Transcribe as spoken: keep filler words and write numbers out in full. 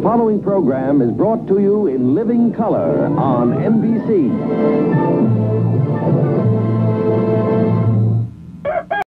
following program is brought to you in living color on N B C.